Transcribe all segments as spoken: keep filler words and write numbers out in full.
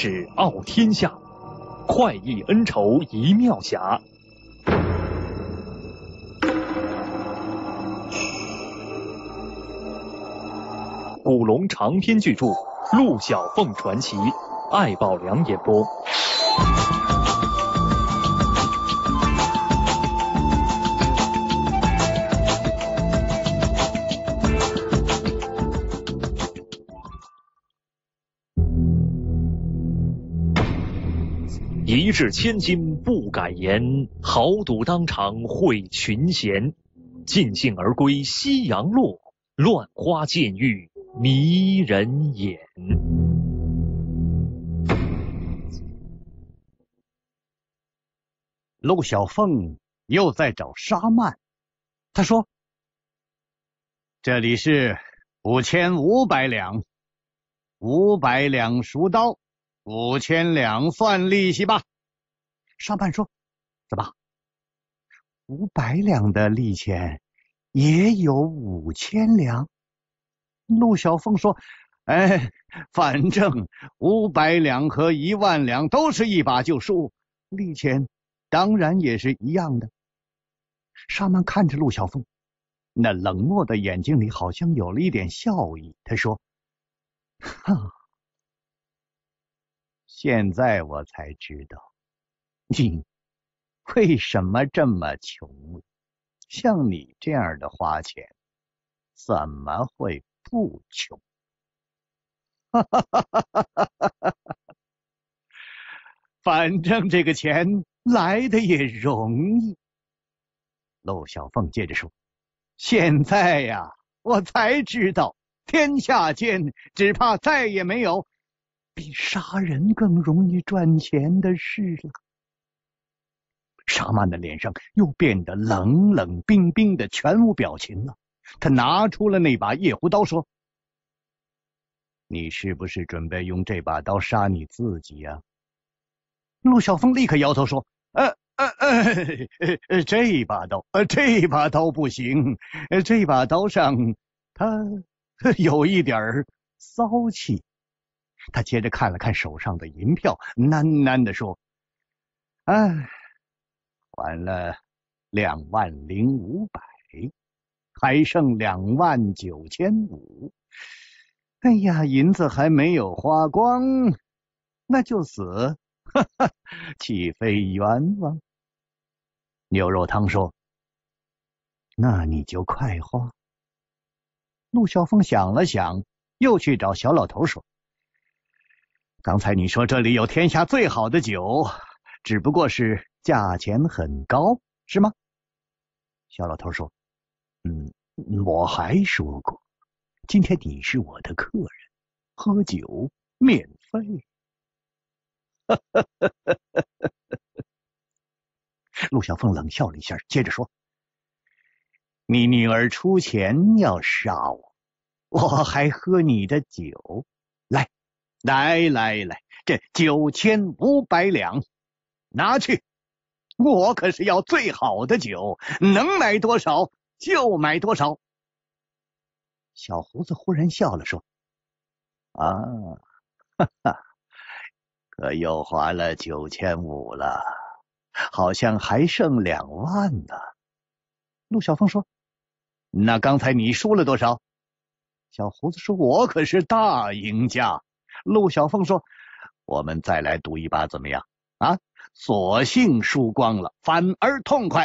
只傲天下，快意恩仇一妙侠。古龙长篇巨著《陆小凤传奇》，艾宝良演播。一掷千金不敢言，豪赌当场会群贤。尽兴而归夕阳落，乱花渐欲迷人眼。 陆小凤又在找沙曼，他说：“这里是五千五百两，五百两赎刀，五千两算利息吧。”沙曼说：“怎么？五百两的利钱也有五千两？”陆小凤说：“哎，反正五百两和一万两都是一把就输，利钱当然也是一样的。”沙曼看着陆小凤，那冷漠的眼睛里好像有了一点笑意。他说：“哈，现在我才知道，你为什么这么穷了。像你这样的花钱，怎么会不穷？”哈哈哈哈哈哈！反正这个钱来的也容易。陆小凤接着说：“现在呀，我才知道，天下间只怕再也没有比杀人更容易赚钱的事了。”沙曼的脸上又变得冷冷冰冰的，全无表情了。他拿出了那把夜狐刀，说：“你是不是准备用这把刀杀你自己呀、啊？”陆小凤立刻摇头说：“呃呃呃，呃这把刀，呃这把刀不行，呃这把刀上它有一点骚气。”他接着看了看手上的银票，喃喃地说：“哎，还了两万零五百，还剩两万九千五。哎呀，银子还没有花光，那就死，哈哈，岂非冤枉？”牛肉汤说：“那你就快花。”陆小凤想了想，又去找小老头说：“刚才你说这里有天下最好的酒，只不过是价钱很高，是吗？”小老头说：“嗯，我还说过，今天你是我的客人，喝酒免费。”陆小凤冷笑了一下，接着说：“你女儿出钱要杀我，我还喝你的酒。来来来来，这九千五百两拿去，我可是要最好的酒，能买多少就买多少。”小胡子忽然笑了，说：“啊，哈哈，可又花了九千五了，好像还剩两万呢。”陆小凤说：“那刚才你输了多少？”小胡子说：“我可是大赢家。”陆小凤说：“我们再来赌一把怎么样？啊，索性输光了，反而痛快。”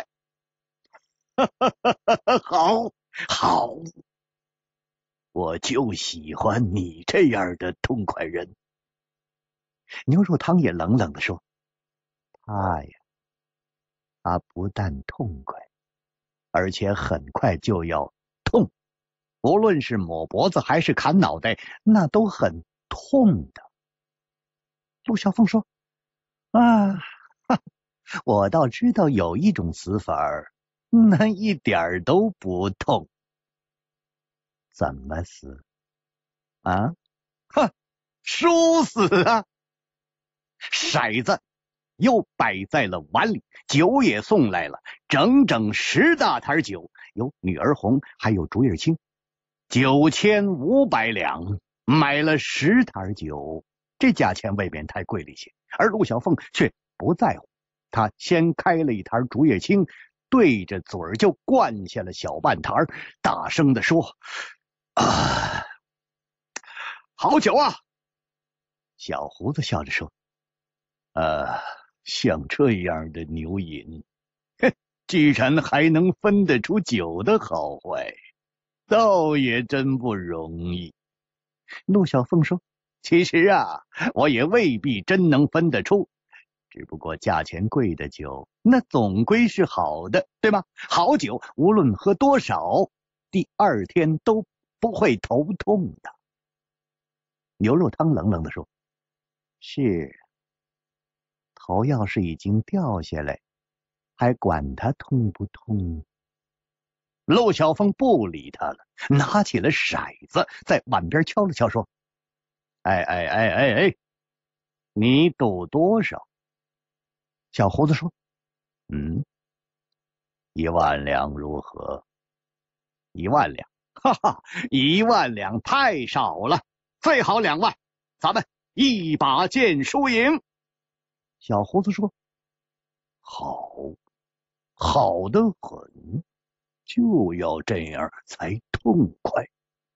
好，好，我就喜欢你这样的痛快人。牛肉汤也冷冷地说：“他呀，他不但痛快，而且很快就要痛，无论是抹脖子还是砍脑袋，那都很痛的。”陆小凤说：“啊，我倒知道有一种死法，那一点都不痛。”“怎么死？啊？哼，输死啊！”骰子又摆在了碗里，酒也送来了，整整十大坛酒，有女儿红，还有竹叶青，九千五百两买了十坛酒， 这价钱未免太贵了一些，而陆小凤却不在乎。他先开了一坛竹叶青，对着嘴儿就灌下了小半坛，大声地说：“啊，好酒啊！”小胡子笑着说：“呃，像这样的牛饮，嘿，居然还能分得出酒的好坏，倒也真不容易。”陆小凤说：“其实啊，我也未必真能分得出，只不过价钱贵的酒，那总归是好的，对吗？好酒无论喝多少，第二天都不会头痛的。”牛肉汤冷冷地说：“是，头要是已经掉下来，还管它痛不痛？”陆小凤不理他了，拿起了骰子，在碗边敲了敲，说：“哎哎哎哎哎，你赌多少？”小胡子说：“嗯，一万两如何？”“一万两，哈哈，一万两太少了，最好两万，咱们一把见输赢。”小胡子说：“好，好得很，就要这样才痛快。”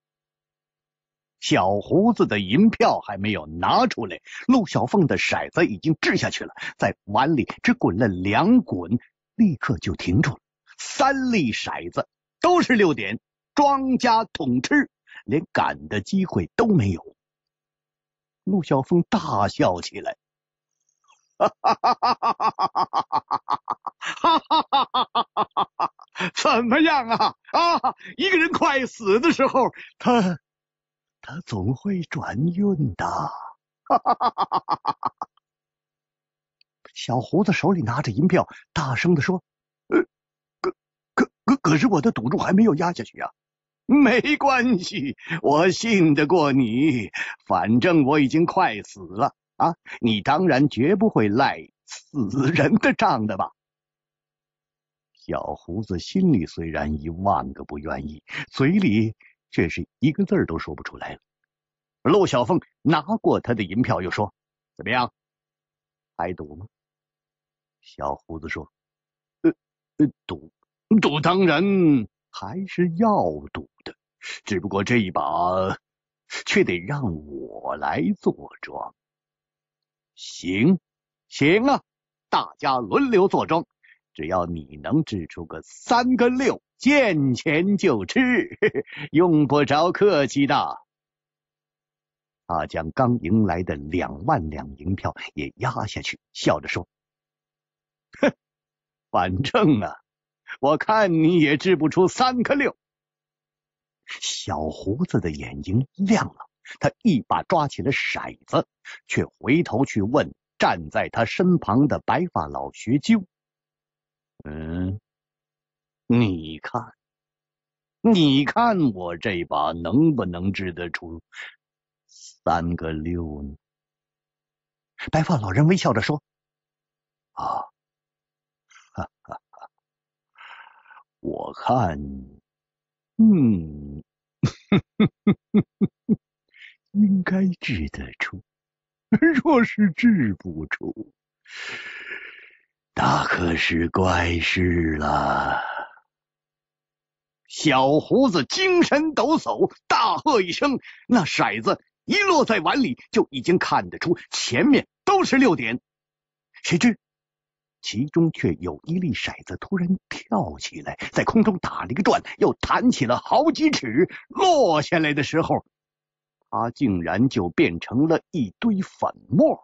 小胡子的银票还没有拿出来，陆小凤的骰子已经掷下去了，在碗里只滚了两滚，立刻就停住了。三粒骰子都是六点，庄家统吃，连赶的机会都没有。陆小凤大笑起来，哈哈哈哈哈哈哈哈！怎么样啊？啊，一个人快死的时候，他他总会转运的。哈哈哈哈哈哈！小胡子手里拿着银票，大声地说：“呃，可可可可是我的赌注还没有压下去啊！”“没关系，我信得过你，反正我已经快死了啊！你当然绝不会赖死人的账的吧？”小胡子心里虽然一万个不愿意，嘴里却是一个字儿都说不出来了。陆小凤拿过他的银票，又说：“怎么样，还赌吗？”小胡子说：“呃呃，赌赌当然还是要赌的，只不过这一把却得让我来坐庄。”“行，行啊，大家轮流坐庄，只要你能掷出个三个六，见钱就吃，呵呵，用不着客气的。”他将刚赢来的两万两银票也压下去，笑着说：“哼，反正啊，我看你也掷不出三个六。”小胡子的眼睛亮了，他一把抓起了骰子，却回头去问站在他身旁的白发老学究：“嗯，你看，你看我这把能不能掷得出三个六呢？”白发老人微笑着说：“啊，哈哈哈，我看，嗯，应该掷得出。若是掷不出，那可是怪事了。”小胡子精神抖擞，大喝一声，那骰子一落在碗里，就已经看得出前面都是六点。谁知其中却有一粒骰子突然跳起来，在空中打了一个转，又弹起了好几尺，落下来的时候，它竟然就变成了一堆粉末。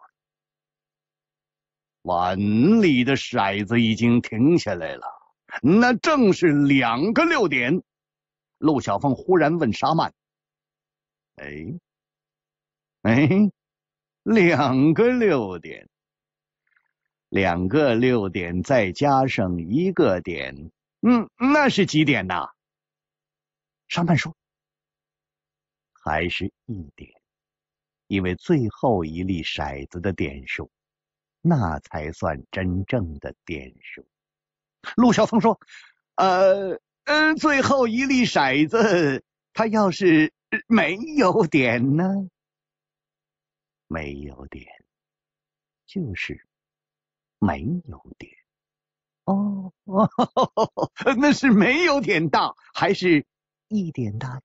碗里的骰子已经停下来了，那正是两个六点。陆小凤忽然问沙曼：“哎哎，两个六点，两个六点再加上一个点，嗯，那是几点呐？”沙曼说：“还是一点，因为最后一粒骰子的点数，那才算真正的点数。”陆小凤说：“呃呃，最后一粒骰子，它要是没有点呢？” 没有点，就是没有点。哦哦，那是没有点大，还是一点大？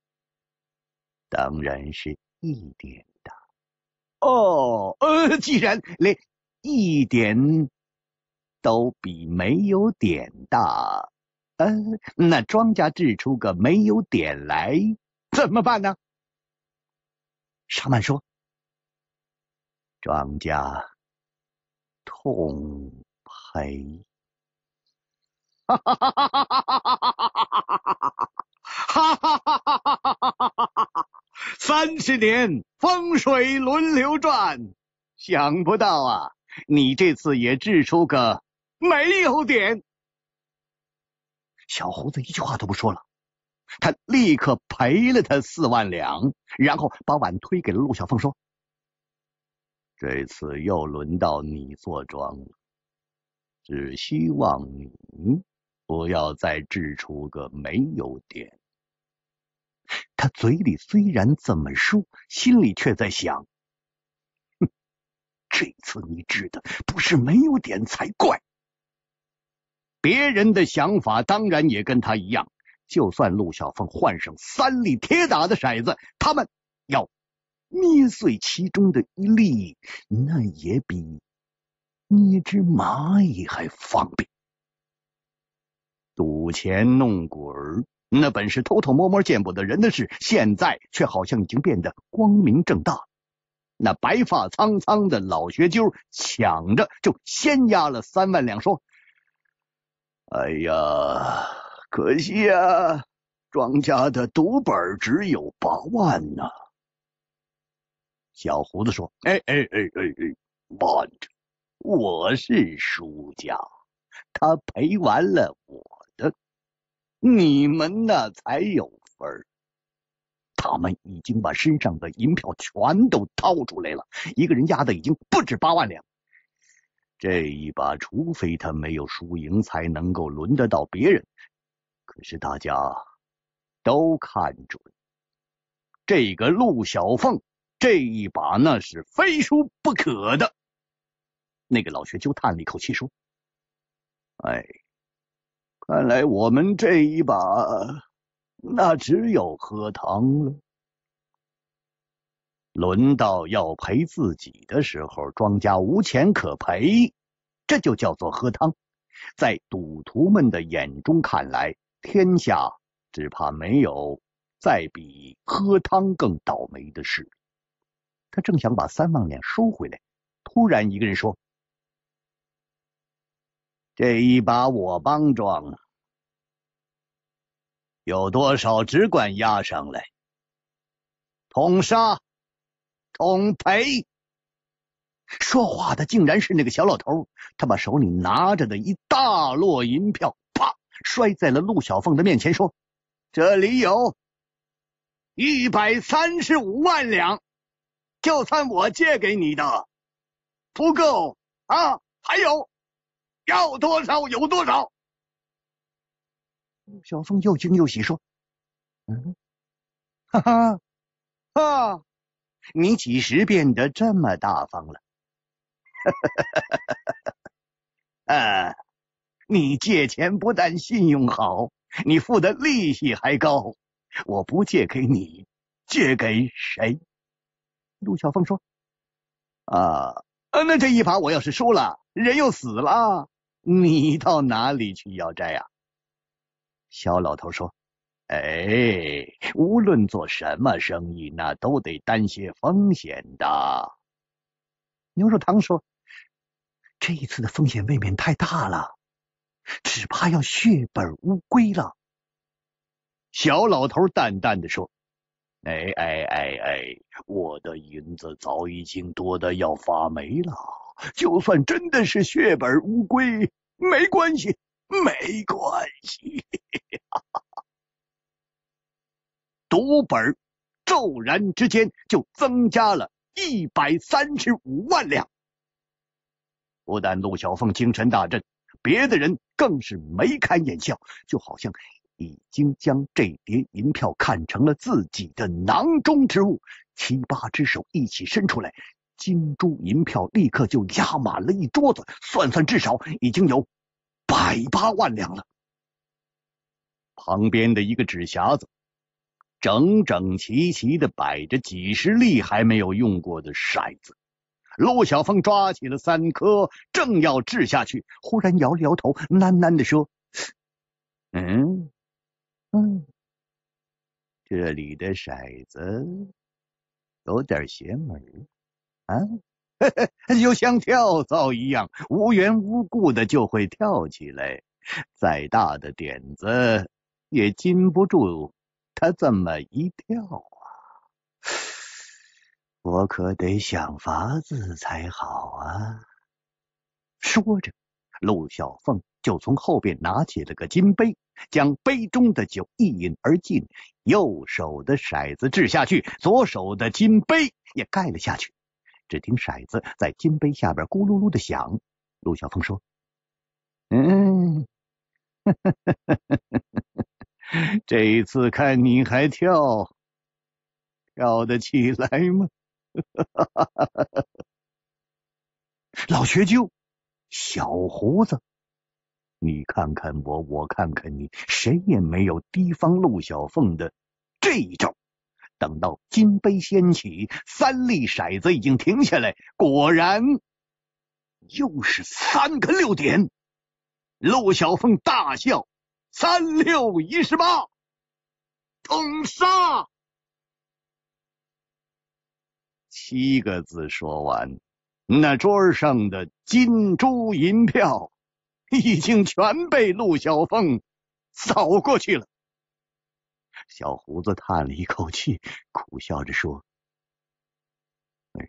当然是一点大。哦，呃，既然连一点都比没有点大，呃，那庄家掷出个没有点来怎么办呢？沙曼说：“庄家痛赔。”哈哈哈哈哈哈哈哈！三十年风水轮流转，想不到啊，你这次也掷出个没有点。小胡子一句话都不说了，他立刻赔了他四万两，然后把碗推给了陆小凤，说：“这次又轮到你坐庄了，只希望你不要再掷出个没有点。”他嘴里虽然这么说，心里却在想：哼，这次你掷的不是没有点才怪。别人的想法当然也跟他一样，就算陆小凤换上三粒铁打的骰子，他们要捏碎其中的一粒，那也比捏只蚂蚁还方便。赌钱弄鬼儿，那本是偷偷摸摸见不得人的事，现在却好像已经变得光明正大。那白发苍苍的老学究抢着就先押了三万两，说：“哎呀，可惜啊，庄家的赌本只有八万呢、啊。”小胡子说：“哎哎哎哎哎，慢着，我是输家，他赔完了我的，你们那才有分儿。”他们已经把身上的银票全都掏出来了，一个人押的已经不止八万两。这一把，除非他没有输赢，才能够轮得到别人。可是大家都看准，这个陆小凤这一把那是非输不可的。那个老学究叹了一口气说：“哎，看来我们这一把那只有喝汤了。”轮到要赔自己的时候，庄家无钱可赔，这就叫做喝汤。在赌徒们的眼中看来，天下只怕没有再比喝汤更倒霉的事。他正想把三万两收回来，突然一个人说：“这一把我帮庄，有多少只管押上来，统杀统赔。”说话的竟然是那个小老头，他把手里拿着的一大摞银票啪摔在了陆小凤的面前，说：“这里有一百三十五万两，就算我借给你的不够啊，还有，要多少有多少。”陆小凤又惊又喜说：“嗯，哈哈哈，你几时变得这么大方了？”啊，你借钱不但信用好，你付的利息还高。我不借给你，借给谁？陆小凤说：“啊，那这一把我要是输了，人又死了，你到哪里去要债啊？”小老头说：“哎，无论做什么生意，那都得担些风险的。”牛肉汤说：“这一次的风险未免太大了，只怕要血本无归了。”小老头淡淡的说：“哎哎哎哎，我的银子早已经多得要发霉了，就算真的是血本无归，没关系，没关系。”赌本骤然之间就增加了一百三十五万两。不但陆小凤精神大振，别的人更是眉开眼笑，就好像已经将这叠银票看成了自己的囊中之物， 七八只手一起伸出来，金珠银票立刻就压满了一桌子，算算至少已经有百八万两了。旁边的一个纸匣子整整齐齐的摆着几十粒还没有用过的骰子。陆小凤抓起了三颗，正要掷下去，忽然摇了摇头，喃喃地说：嗯嗯，这里的骰子有点邪门啊，就像跳蚤一样，无缘无故的就会跳起来，再大的点子也禁不住它这么一跳啊！我可得想法子才好啊！说着，陆小凤就从后边拿起了个金杯，将杯中的酒一饮而尽，右手的骰子掷下去，左手的金杯也盖了下去。只听骰子在金杯下边咕噜噜的响。陆小凤说：嗯，这一次看你还跳跳得起来吗？老学究，小胡子，你看看我，我看看你，谁也没有提防陆小凤的这一招。等到金杯掀起，三粒骰子已经停下来，果然又是三个六点。陆小凤大笑：三六一十八，通杀！七个字说完，那桌上的金珠银票已经全被陆小凤扫过去了。小胡子叹了一口气，苦笑着说：哎，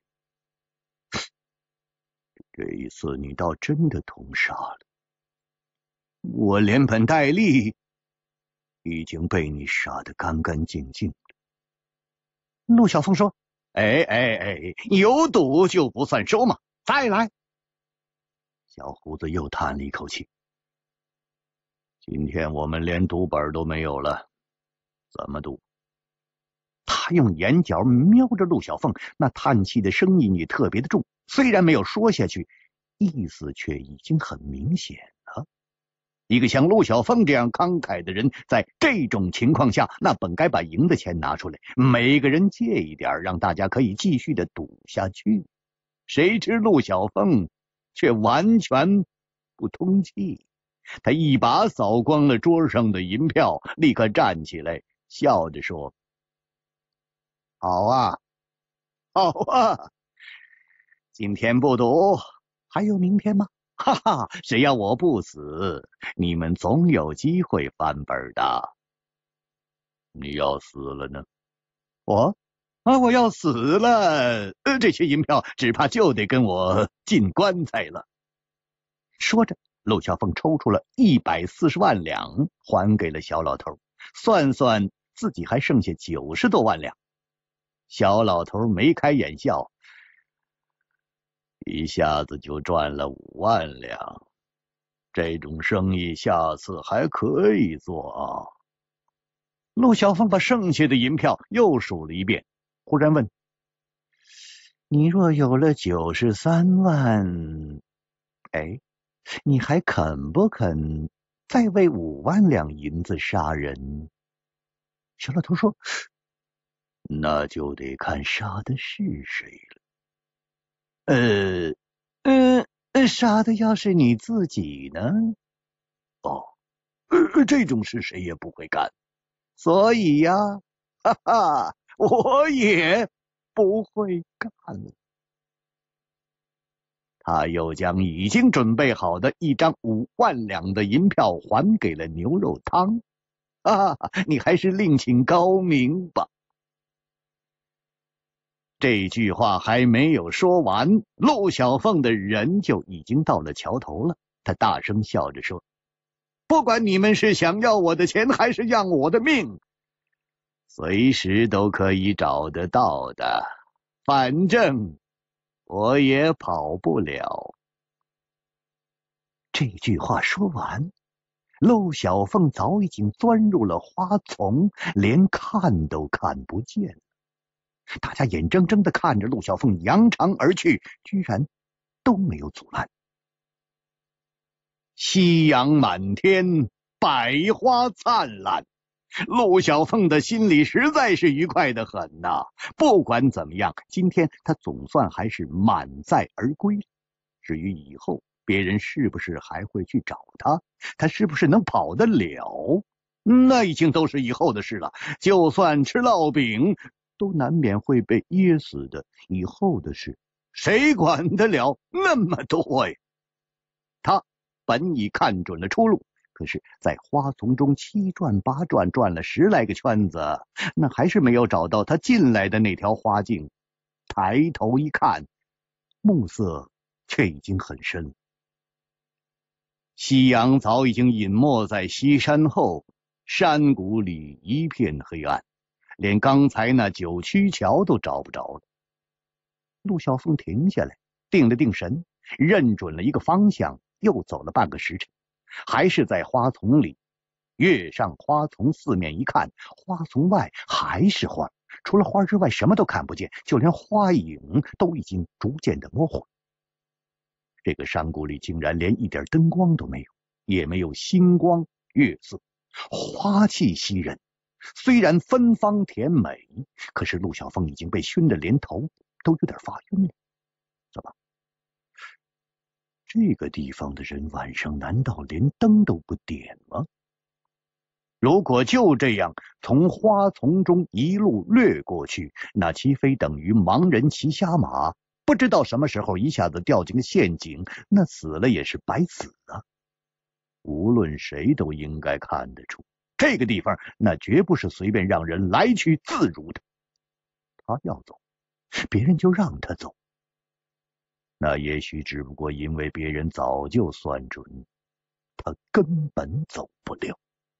这一次你倒真的通杀了，我连本带利已经被你杀得干干净净了。陆小凤说：哎哎哎，有赌就不算收嘛，再来。小胡子又叹了一口气：今天我们连赌本都没有了，怎么赌？他用眼角瞄着陆小凤，那叹气的声音也特别的重，虽然没有说下去，意思却已经很明显了。一个像陆小凤这样慷慨的人，在这种情况下，那本该把赢的钱拿出来，每个人借一点，让大家可以继续的赌下去。谁知陆小凤却完全不通气，他一把扫光了桌上的银票，立刻站起来，笑着说：好啊，好啊，今天不赌，还有明天吗？哈哈，只要我不死，你们总有机会翻本的。你要死了呢？我啊，我要死了，呃，这些银票只怕就得跟我进棺材了。说着，陆小凤抽出了一百四十万两，还给了小老头，算算自己还剩下九十多万两。小老头眉开眼笑，一下子就赚了五万两，这种生意下次还可以做啊。陆小凤把剩下的银票又数了一遍，忽然问：你若有了九十三万，哎，你还肯不肯再为五万两银子杀人？小老头说：那就得看杀的是谁了。呃呃，杀的要是你自己呢？哦，呃，这种事谁也不会干，所以呀，哈哈，我也不会干了。他又将已经准备好的一张五万两的银票还给了牛肉汤。啊，你还是另请高明吧。这句话还没有说完，陆小凤的人就已经到了桥头了。他大声笑着说：不管你们是想要我的钱还是要我的命，随时都可以找得到的，反正我也跑不了。这句话说完，陆小凤早已经钻入了花丛，连看都看不见。 大家眼睁睁地看着陆小凤扬长而去，居然都没有阻拦。夕阳满天，百花灿烂，陆小凤的心里实在是愉快的很呐、啊。不管怎么样，今天她总算还是满载而归。至于以后别人是不是还会去找她，她是不是能跑得了，那已经都是以后的事了。就算吃烙饼，都难免会被噎死的。以后的事，谁管得了那么多呀？他本已看准了出路，可是在花丛中七转八转，转了十来个圈子，那还是没有找到他进来的那条花径。抬头一看，暮色却已经很深，夕阳早已经隐没在西山后，山谷里一片黑暗，连刚才那九曲桥都找不着了。陆小凤停下来，定了定神，认准了一个方向，又走了半个时辰，还是在花丛里。跃上花丛，四面一看，花丛外还是花，除了花之外什么都看不见，就连花影都已经逐渐的模糊。这个山谷里竟然连一点灯光都没有，也没有星光月色，花气袭人，虽然芬芳甜美，可是陆小凤已经被熏得连头都有点发晕了。怎么，这个地方的人晚上难道连灯都不点吗？如果就这样从花丛中一路掠过去，那岂非等于盲人骑瞎马，不知道什么时候一下子掉进个陷阱，那死了也是白死啊！无论谁都应该看得出，这个地方那绝不是随便让人来去自如的。他要走，别人就让他走，那也许只不过因为别人早就算准，他根本走不了。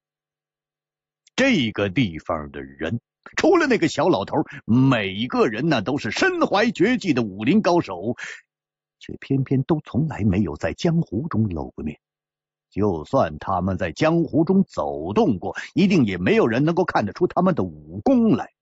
这个地方的人，除了那个小老头，每个人那都是身怀绝技的武林高手，却偏偏都从来没有在江湖中露过面。就算他们在江湖中走动过，一定也没有人能够看得出他们的武功来。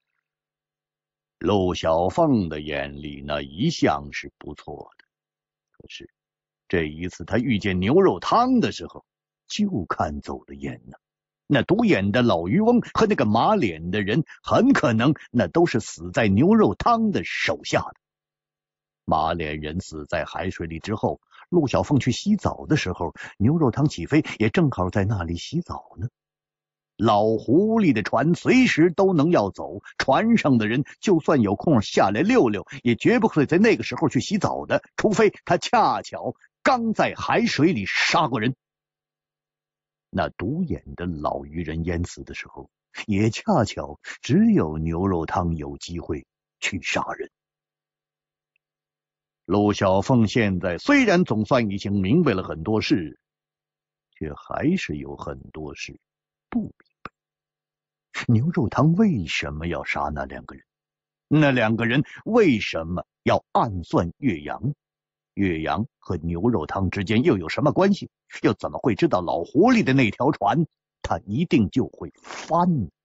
陆小凤的眼里那一向是不错的，可是这一次他遇见牛肉汤的时候，就看走了眼呢。那独眼的老渔翁和那个马脸的人，很可能那都是死在牛肉汤的手下的。马脸人死在海水里之后，陆小凤去洗澡的时候，牛肉汤起飞也正好在那里洗澡呢。老狐狸的船随时都能要走，船上的人就算有空下来溜溜，也绝不会在那个时候去洗澡的，除非他恰巧刚在海水里杀过人。那独眼的老渔人淹死的时候，也恰巧只有牛肉汤有机会去杀人。陆小凤现在虽然总算已经明白了很多事，却还是有很多事不明白。牛肉汤为什么要杀那两个人？那两个人为什么要暗算岳阳？岳阳和牛肉汤之间又有什么关系？又怎么会知道老狐狸的那条船他一定就会翻呢？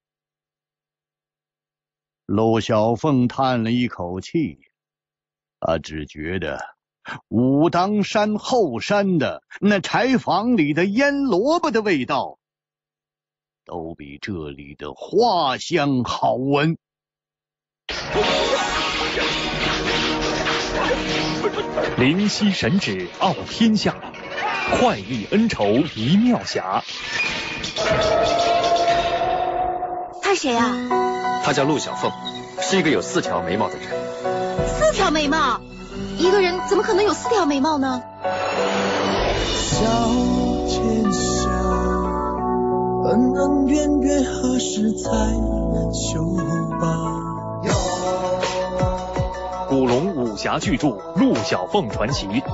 陆小凤叹了一口气，他只觉得武当山后山的那柴房里的腌萝卜的味道都比这里的花香好闻。 灵犀神指傲天下，快意恩仇一妙侠。 他谁啊？ 他叫陆小凤，是一个有四条眉毛的人。 四条眉毛？一个人怎么可能有四条眉毛呢？ 小天下，恩恩怨怨何时才休罢？ 古龙武侠巨著《陆小凤传奇》